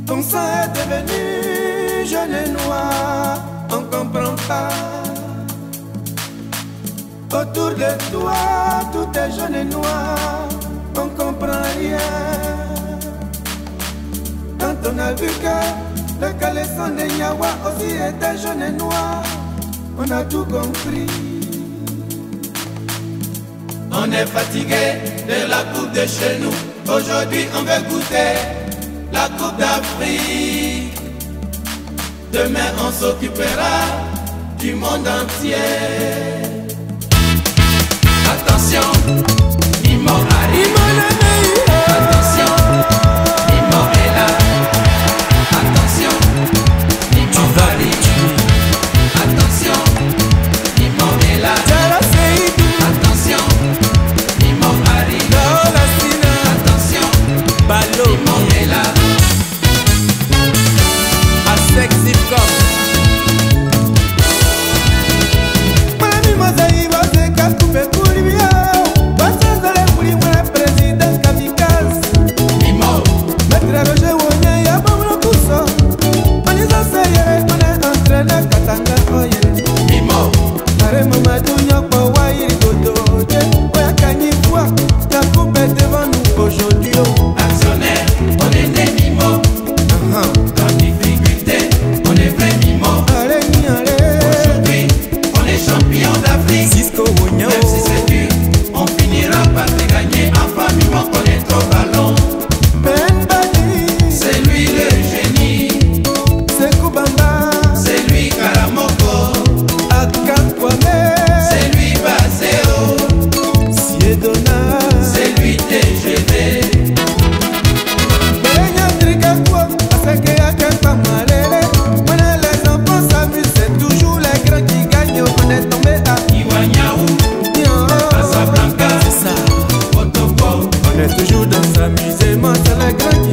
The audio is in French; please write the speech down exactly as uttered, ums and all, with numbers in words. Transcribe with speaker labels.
Speaker 1: Ton sang est devenu jaune et noir, on comprend pas. Autour de toi, tout est jaune et noir, on comprend rien. Quand on a vu que le caleçon de Nyawa aussi était jaune et noir, on a tout compris. On est fatigué de la coupe de chez nous. Aujourd'hui on veut goûter la coupe d'Afrique. Demain on s'occupera du monde entier. Attention, Mimo arrive. Attention, Mimo est là. Attention, Mimo arrive. Attention, Mimo est là. Attention, Mimo arrive. Attention, Mimo est là. A sexy comme toujours dans s'amuser, moi c'est la grande.